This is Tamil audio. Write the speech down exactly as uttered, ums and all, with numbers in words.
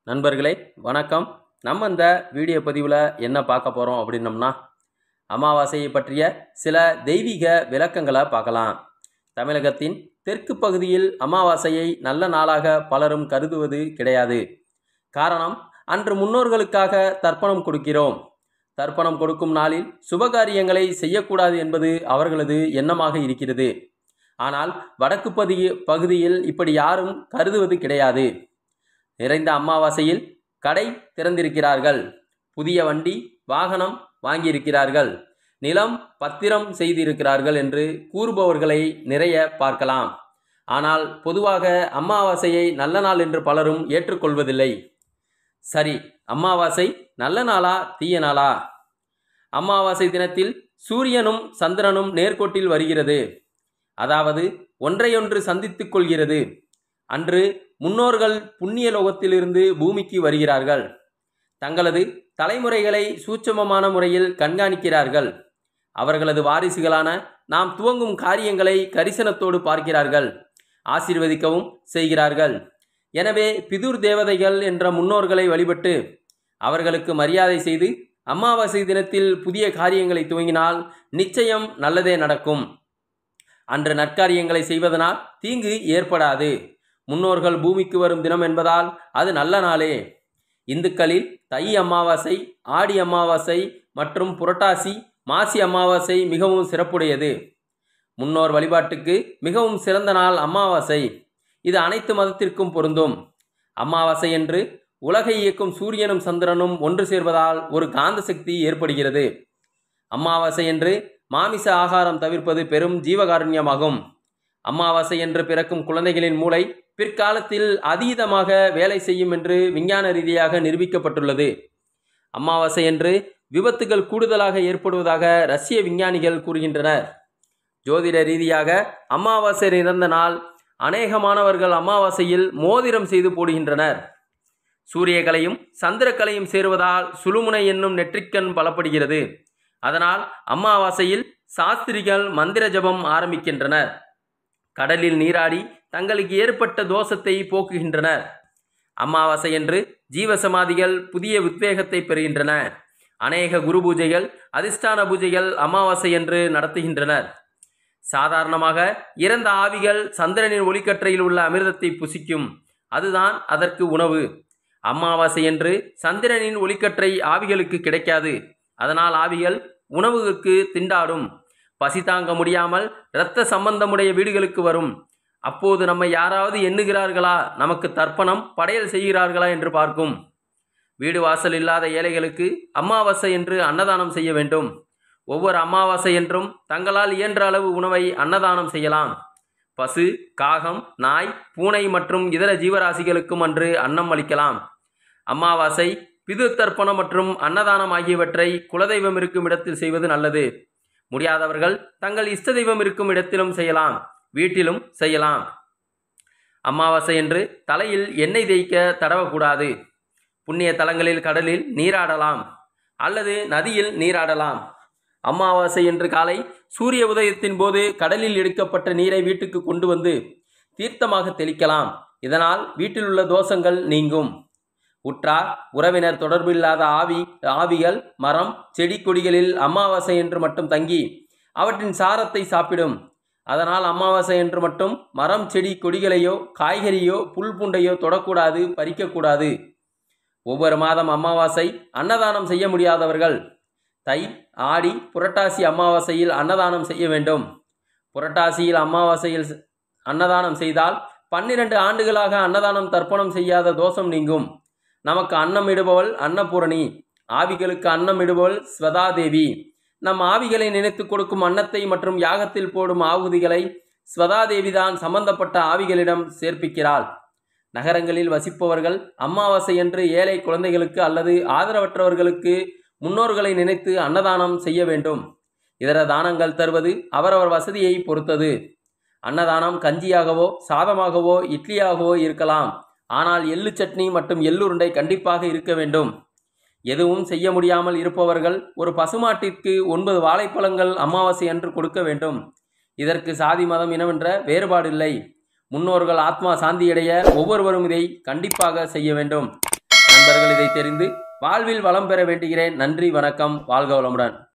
நண்பர்களே வணக்கம். நம்ம இந்த வீடியோ பதிவில் என்ன பார்க்க போகிறோம் அப்படின்னம்னா, அமாவாசையை பற்றிய சில தெய்வீக விளக்கங்களை பார்க்கலாம். தமிழகத்தின் தெற்கு பகுதியில் அமாவாசையை நல்ல நாளாக பலரும் கருதுவது கிடையாது. காரணம், அன்று முன்னோர்களுக்காக தர்ப்பணம் கொடுக்கிறோம். தர்ப்பணம் கொடுக்கும் நாளில் சுபகாரியங்களை செய்யக்கூடாது என்பது அவர்களது எண்ணமாக இருக்கிறது. ஆனால் வடக்கு பகுதி பகுதியில் இப்படி யாரும் கருதுவது கிடையாது. நிறைந்த அமாவாசையில் கடை திறந்திருக்கிறார்கள், புதிய வண்டி வாகனம் வாங்கியிருக்கிறார்கள், நிலம் பத்திரம் செய்திருக்கிறார்கள் என்று கூறுபவர்களை நிறைய பார்க்கலாம். ஆனால் பொதுவாக அமாவாசையை நல்ல நாள் என்று பலரும் ஏற்றுக்கொள்வதில்லை. சரி, அமாவாசை நல்ல நாளா தீய நாளா? அமாவாசை தினத்தில் சூரியனும் சந்திரனும் நேர்கோட்டில் வருகிறது, அதாவது ஒன்றையொன்று சந்தித்துக் கொள்கிறது. அன்று முன்னோர்கள் புண்ணிய லோகத்திலிருந்து பூமிக்கு வருகிறார்கள். தங்களது தலைமுறைகளை சூட்சமமான முறையில் கண்காணிக்கிறார்கள். அவர்களது வாரிசுகளான நாம் துவங்கும் காரியங்களை கரிசனத்தோடு பார்க்கிறார்கள், ஆசீர்வதிக்கவும் செய்கிறார்கள். எனவே பிதுர் தேவதைகள் என்ற முன்னோர்களை வழிபட்டு அவர்களுக்கு மரியாதை செய்து அமாவாசை தினத்தில் புதிய காரியங்களை துவங்கினால் நிச்சயம் நல்லதே நடக்கும். அன்று நற்காரியங்களை செய்வதனால் தீங்கு ஏற்படாது. முன்னோர்கள் பூமிக்கு வரும் தினம் என்பதால் அது நல்ல நாளே. இந்துக்களில் தை அமாவாசை, ஆடி அமாவாசை மற்றும் புரட்டாசி மாசி அமாவாசை மிகவும் சிறப்புடையது. முன்னோர் வழிபாட்டுக்கு மிகவும் சிறந்த நாள் அமாவாசை. இது அனைத்து மதத்திற்கும் பொருந்தும். அமாவாசை என்று உலகை இயக்கும் சூரியனும் சந்திரனும் ஒன்று சேர்வதால் ஒரு காந்த சக்தி ஏற்படுகிறது. அமாவாசை என்று மாமிச ஆகாரம் தவிர்ப்பது பெரும் ஜீவகாருண்யமாகும். அமாவாசை என்று பிறக்கும் குழந்தைகளின் மூளை பிற்காலத்தில் அதீதமாக வேலை செய்யும் என்று விஞ்ஞான ரீதியாக நிரூபிக்கப்பட்டுள்ளது. அமாவாசை என்று விபத்துகள் கூடுதலாக ஏற்படுவதாக ரஷ்ய விஞ்ஞானிகள் கூறுகின்றனர். ஜோதிட ரீதியாக அமாவாசை நிறந்த நாள் அநேகமானவர்கள் அமாவாசையில் மோதிரம் செய்து போடுகின்றனர். சூரியகலையும் சந்திரக்கலையும் சேருவதால் சுழுமுனை என்னும் நெற்றிக்கண் பலப்படுகிறது. அதனால் அமாவாசையில் சாஸ்திரிகள் மந்திர ஜபம் ஆரம்பிக்கின்றனர். கடலில் நீராடி தங்களுக்கு ஏற்பட்ட தோஷத்தை போக்குகின்றனர். அமாவாசை என்று ஜீவசமாதிகள் புதிய உத்வேகத்தை பெறுகின்றன. அநேக குரு பூஜைகள், அதிஷ்டான பூஜைகள் அமாவாசை என்று நடத்துகின்றனர். சாதாரணமாக இறந்த ஆவிகள் சந்திரனின் ஒளிக்கற்றையில் உள்ள அமிர்தத்தை புசிக்கும், அதுதான் அதற்கு உணவு. அமாவாசை என்று சந்திரனின் ஒளிக்கற்றை ஆவிகளுக்கு கிடைக்காது. அதனால் ஆவிகள் உணவுக்கு திண்டாடும். பசி தாங்க முடியாமல் இரத்த சம்பந்தமுடைய வீடுகளுக்கு வரும். அப்போது நம்மை யாராவது எண்ணுகிறார்களா, நமக்கு தர்ப்பணம் படையல் செய்கிறார்களா என்று பார்க்கும். வீடு வாசல் இல்லாத ஏழைகளுக்கு அமாவாசை என்று அன்னதானம் செய்ய வேண்டும். ஒவ்வொரு அமாவாசை என்றும் தங்களால் இயன்ற அளவு உணவை அன்னதானம் செய்யலாம். பசு, காகம், நாய், பூனை மற்றும் இதர ஜீவராசிகளுக்கும் அன்று அன்னம் அளிக்கலாம். அமாவாசை, பிது தர்ப்பணம் மற்றும் அன்னதானம் ஆகியவற்றை குலதெய்வம் இருக்கும் இடத்தில் செய்வது நல்லது. முடியாதவர்கள் தங்கள் இஷ்ட தெய்வம் இருக்கும் இடத்திலும் செய்யலாம், வீட்டிலும் செய்யலாம். அமாவாசை என்று தலையில் எண்ணெய் தேய்க்க தடவக்கூடாது. புண்ணிய தலங்களில் கடலில் நீராடலாம் அல்லது நதியில் நீராடலாம். அமாவாசை என்று காலை சூரிய உதயத்தின் போது கடலில் எடுக்கப்பட்ட நீரை வீட்டுக்கு கொண்டு வந்து தீர்த்தமாக தெளிக்கலாம். இதனால் வீட்டில் உள்ள தோஷங்கள் நீங்கும். உற்றார் உறவினர் தொடர்பில்லாத ஆவி ஆவிகள் மரம் செடி கொடிகளில் அமாவாசை என்று மட்டும் தங்கி அவற்றின் சாரத்தை சாப்பிடும். அதனால் அமாவாசை என்று மட்டும் மரம் செடி கொடிகளையோ காய்கறியோ புல் பூண்டையோ தொடக்கூடாது, பறிக்கக்கூடாது. ஒவ்வொரு மாதம் அமாவாசை அன்னதானம் செய்ய முடியாதவர்கள் தை, ஆடி, புரட்டாசி அமாவாசையில் அன்னதானம் செய்ய வேண்டும். புரட்டாசியில் அமாவாசையில் அன்னதானம் செய்தால் பன்னிரண்டு ஆண்டுகளாக அன்னதானம் தர்ப்பணம் செய்யாத தோஷம் நீங்கும். நமக்கு அன்னம் இடுபவள் அன்னபூரணி, ஆவிகளுக்கு அன்னம் இடுபவள் ஸ்வதாதேவி. நம் ஆவிகளை நினைத்து கொடுக்கும் அன்னத்தை மற்றும் யாகத்தில் போடும் ஆகுதிகளை ஸ்வதாதேவிதான் சம்பந்தப்பட்ட ஆவிகளிடம் சேர்ப்பிக்கிறாள். நகரங்களில் வசிப்பவர்கள் அமாவாசை என்று ஏழை குழந்தைகளுக்கு அல்லது ஆதரவற்றவர்களுக்கு முன்னோர்களை நினைத்து அன்னதானம் செய்ய வேண்டும். இதர தானங்கள் தருவது அவரவர் வசதியை பொறுத்தது. அன்னதானம் கஞ்சியாகவோ சாதமாகவோ இட்லியாகவோ இருக்கலாம். ஆனால் எள்ளு சட்னி மற்றும் எள்ளுருண்டை கண்டிப்பாக இருக்க வேண்டும். எதுவும் செய்ய முடியாமல் இருப்பவர்கள் ஒரு பசுமாட்டிற்கு ஒன்பது வாழைப்பழங்கள் அமாவாசை அன்று கொடுக்க வேண்டும். இதற்கு சாதி மதம் இனவென்ற வேறுபாடில்லை. முன்னோர்கள் ஆத்மா சாந்தியடைய ஒவ்வொருவரும் இதை கண்டிப்பாக செய்ய வேண்டும். நண்பர்கள் இதை தெரிந்து வாழ்வில் வளம் பெற வேண்டுகிறேன். நன்றி, வணக்கம், வாழ்க வளமுடன்.